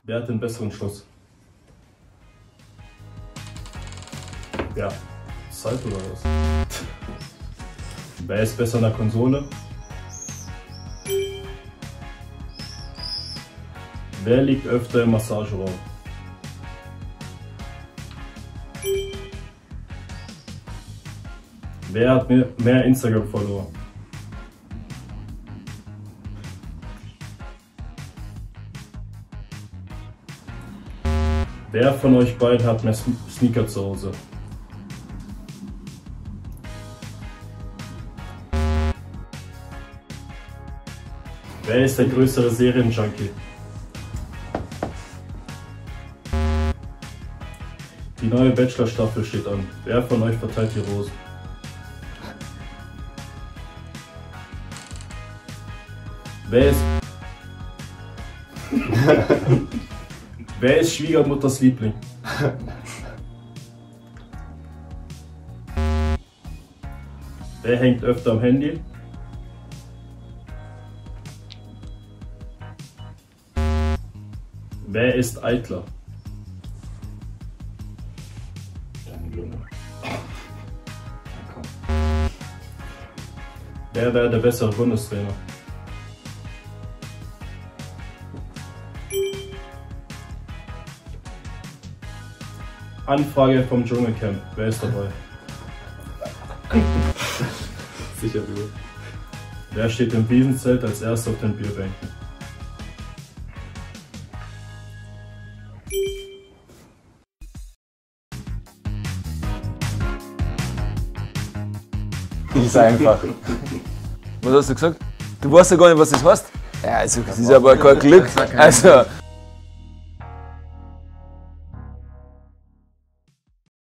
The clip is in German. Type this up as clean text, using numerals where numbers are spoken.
Wer hat den besseren Schuss? Ja, Zeit oder was? Wer ist besser in der Konsole? Wer liegt öfter im Massageraum? Wer hat mehr Instagram-Follower? Wer von euch beiden hat mehr Sneaker zu Hause? Wer ist der größere Serienjunkie? Die neue Bachelor-Staffel steht an. Wer von euch verteilt die Rosen? Wer ist... Wer ist Schwiegermutters Liebling? Wer hängt öfter am Handy? Wer ist eitler? Wer wäre der bessere Bundestrainer? Anfrage vom Dschungelcamp. Wer ist dabei? Sicher du. Wer steht im Wiesenzelt als erster auf den Bierbänken? Ist einfach. Was hast du gesagt? Du weißt ja gar nicht, was das heißt? Ja, also, das ist aber kein Glück. Also.